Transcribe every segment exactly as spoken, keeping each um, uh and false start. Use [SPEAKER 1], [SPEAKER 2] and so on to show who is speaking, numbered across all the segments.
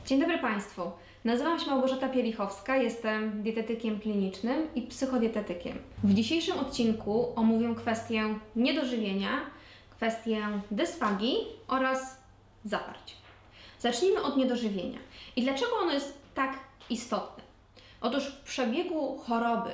[SPEAKER 1] Dzień dobry Państwu. Nazywam się Małgorzata Pielichowska, jestem dietetykiem klinicznym i psychodietetykiem. W dzisiejszym odcinku omówię kwestię niedożywienia, kwestię dysfagii oraz zaparć. Zacznijmy od niedożywienia. I dlaczego ono jest tak istotne? Otóż w przebiegu choroby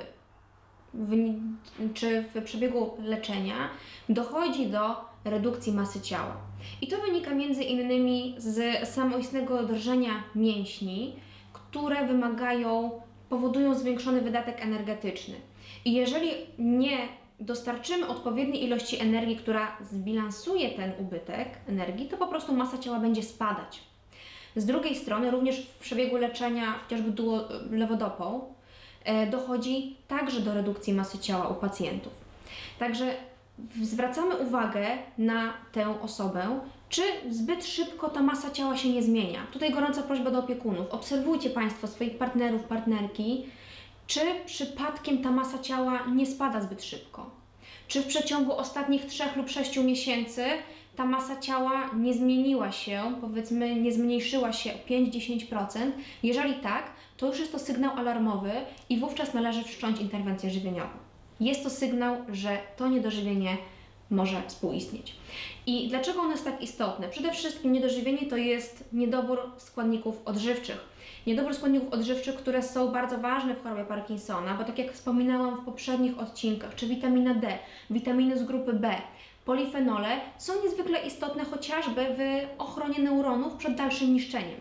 [SPEAKER 1] w, czy w przebiegu leczenia dochodzi do redukcji masy ciała. I to wynika między innymi z samoistnego drżenia mięśni, które wymagają, powodują zwiększony wydatek energetyczny. I jeżeli nie dostarczymy odpowiedniej ilości energii, która zbilansuje ten ubytek energii, to po prostu masa ciała będzie spadać. Z drugiej strony również w przebiegu leczenia chociażby lewodopą dochodzi także do redukcji masy ciała u pacjentów. Także zwracamy uwagę na tę osobę, czy zbyt szybko ta masa ciała się nie zmienia. Tutaj gorąca prośba do opiekunów. Obserwujcie Państwo swoich partnerów, partnerki, czy przypadkiem ta masa ciała nie spada zbyt szybko. Czy w przeciągu ostatnich trzech lub sześciu miesięcy ta masa ciała nie zmieniła się, powiedzmy nie zmniejszyła się o pięć do dziesięciu procent. Jeżeli tak, to już jest to sygnał alarmowy i wówczas należy wszcząć interwencję żywieniową. Jest to sygnał, że to niedożywienie może współistnieć. I dlaczego ono jest tak istotne? Przede wszystkim niedożywienie to jest niedobór składników odżywczych. Niedobór składników odżywczych, które są bardzo ważne w chorobie Parkinsona, bo tak jak wspominałam w poprzednich odcinkach, czy witamina D, witaminy z grupy B, polifenole są niezwykle istotne chociażby w ochronie neuronów przed dalszym niszczeniem.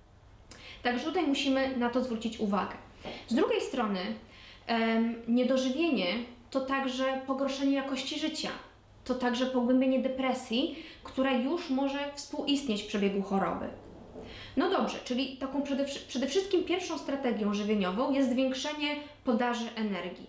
[SPEAKER 1] Także tutaj musimy na to zwrócić uwagę. Z drugiej strony um, niedożywienie to także pogorszenie jakości życia. To także pogłębienie depresji, która już może współistnieć w przebiegu choroby. No dobrze, czyli taką przede, przede wszystkim pierwszą strategią żywieniową jest zwiększenie podaży energii.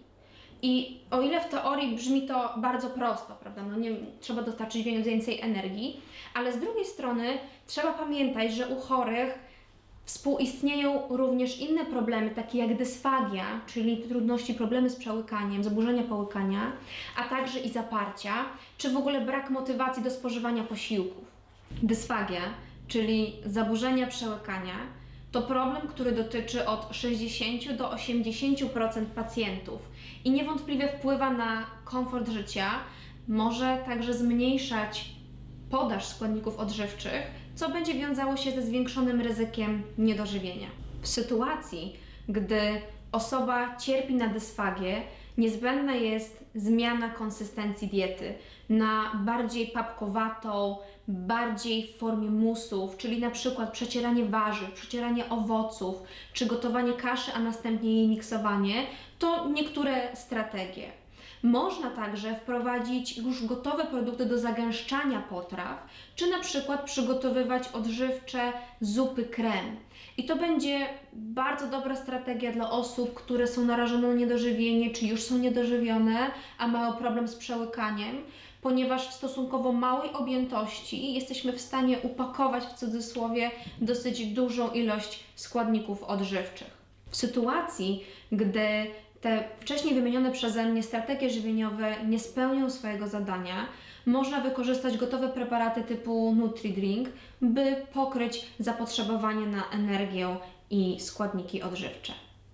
[SPEAKER 1] I o ile w teorii brzmi to bardzo prosto, prawda, no nie trzeba dostarczyć więcej energii, ale z drugiej strony trzeba pamiętać, że u chorych współistnieją również inne problemy, takie jak dysfagia, czyli trudności, problemy z przełykaniem, zaburzenia połykania, a także i zaparcia, czy w ogóle brak motywacji do spożywania posiłków. Dysfagia, czyli zaburzenia przełykania, to problem, który dotyczy od sześćdziesięciu do osiemdziesięciu procent pacjentów i niewątpliwie wpływa na komfort życia, może także zmniejszać podaż składników odżywczych, co będzie wiązało się ze zwiększonym ryzykiem niedożywienia. W sytuacji, gdy osoba cierpi na dysfagię, niezbędna jest zmiana konsystencji diety na bardziej papkowatą, bardziej w formie musów, czyli na przykład przecieranie warzyw, przecieranie owoców, czy gotowanie kaszy, a następnie jej miksowanie, to niektóre strategie. Można także wprowadzić już gotowe produkty do zagęszczania potraw, czy na przykład przygotowywać odżywcze zupy krem. I to będzie bardzo dobra strategia dla osób, które są narażone na niedożywienie, czy już są niedożywione, a mają problem z przełykaniem, ponieważ w stosunkowo małej objętości jesteśmy w stanie upakować w cudzysłowie dosyć dużą ilość składników odżywczych. W sytuacji, gdy te wcześniej wymienione przeze mnie strategie żywieniowe nie spełnią swojego zadania, można wykorzystać gotowe preparaty typu NutriDrink, by pokryć zapotrzebowanie na energię i składniki odżywcze.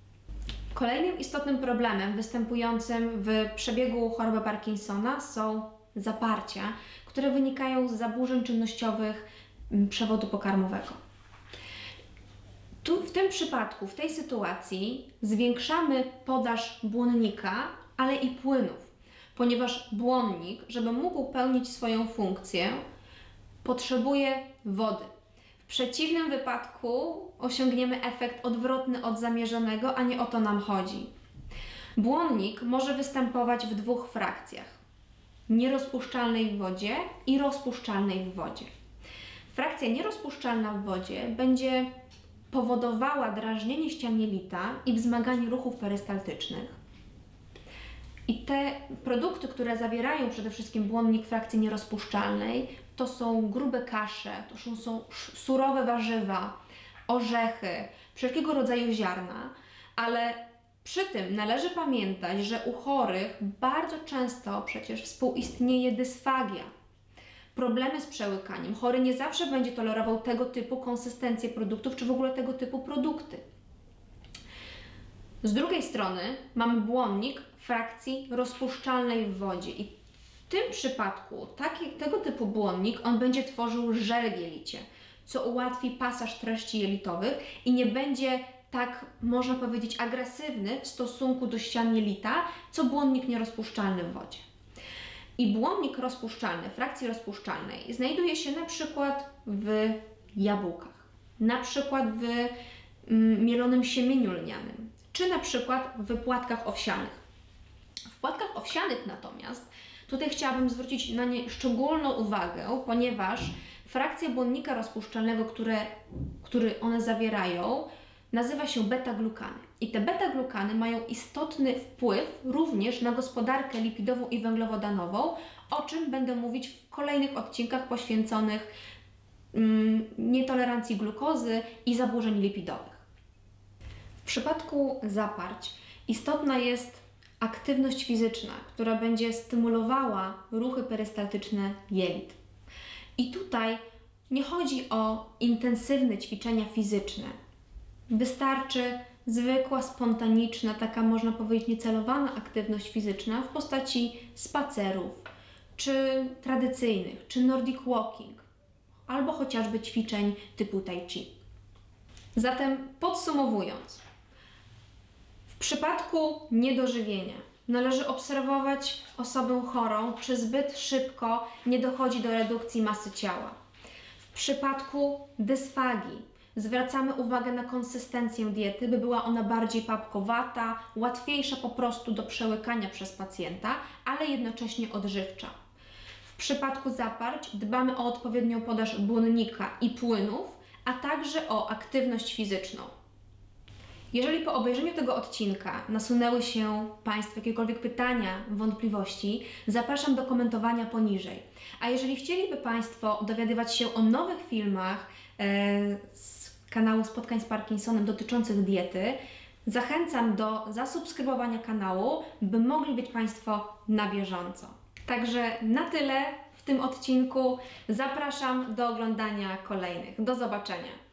[SPEAKER 1] Kolejnym istotnym problemem występującym w przebiegu choroby Parkinsona są zaparcia, które wynikają z zaburzeń czynnościowych przewodu pokarmowego. Tu w tym przypadku, w tej sytuacji zwiększamy podaż błonnika, ale i płynów, ponieważ błonnik, żeby mógł pełnić swoją funkcję, potrzebuje wody. W przeciwnym wypadku osiągniemy efekt odwrotny od zamierzonego, a nie o to nam chodzi. Błonnik może występować w dwóch frakcjach: nierozpuszczalnej w wodzie i rozpuszczalnej w wodzie. Frakcja nierozpuszczalna w wodzie będzie powodowała drażnienie ścian jelita i wzmaganie ruchów perystaltycznych. I te produkty, które zawierają przede wszystkim błonnik frakcji nierozpuszczalnej, to są grube kasze, to są, są surowe warzywa, orzechy, wszelkiego rodzaju ziarna, ale przy tym należy pamiętać, że u chorych bardzo często przecież współistnieje dysfagia, problemy z przełykaniem. Chory nie zawsze będzie tolerował tego typu konsystencję produktów, czy w ogóle tego typu produkty. Z drugiej strony mamy błonnik frakcji rozpuszczalnej w wodzie i w tym przypadku taki, tego typu błonnik on będzie tworzył żel w jelicie, co ułatwi pasaż treści jelitowych i nie będzie tak, można powiedzieć, agresywny w stosunku do ścian jelita, co błonnik nierozpuszczalny w wodzie. I błonnik rozpuszczalny, frakcji rozpuszczalnej znajduje się na przykład w jabłkach, na przykład w mm, mielonym siemieniu lnianym, czy na przykład w płatkach owsianych. W płatkach owsianych natomiast tutaj chciałabym zwrócić na nie szczególną uwagę, ponieważ frakcja błonnika rozpuszczalnego, które, który one zawierają, nazywa się beta-glukany. I te beta-glukany mają istotny wpływ również na gospodarkę lipidową i węglowodanową, o czym będę mówić w kolejnych odcinkach poświęconych mm, nietolerancji glukozy i zaburzeń lipidowych. W przypadku zaparć istotna jest aktywność fizyczna, która będzie stymulowała ruchy perystaltyczne jelit. I tutaj nie chodzi o intensywne ćwiczenia fizyczne. Wystarczy zwykła, spontaniczna, taka można powiedzieć niecelowana aktywność fizyczna w postaci spacerów, czy tradycyjnych, czy nordic walking, albo chociażby ćwiczeń typu tai chi. Zatem podsumowując, w przypadku niedożywienia należy obserwować osobę chorą, czy zbyt szybko nie dochodzi do redukcji masy ciała. W przypadku dysfagii zwracamy uwagę na konsystencję diety, by była ona bardziej papkowata, łatwiejsza po prostu do przełykania przez pacjenta, ale jednocześnie odżywcza. W przypadku zaparć dbamy o odpowiednią podaż błonnika i płynów, a także o aktywność fizyczną. Jeżeli po obejrzeniu tego odcinka nasunęły się Państwu jakiekolwiek pytania, wątpliwości, zapraszam do komentowania poniżej. A jeżeli chcieliby Państwo dowiadywać się o nowych filmach e, z kanału Spotkań z Parkinsonem dotyczących diety, zachęcam do zasubskrybowania kanału, by mogli być Państwo na bieżąco. Także na tyle w tym odcinku. Zapraszam do oglądania kolejnych. Do zobaczenia.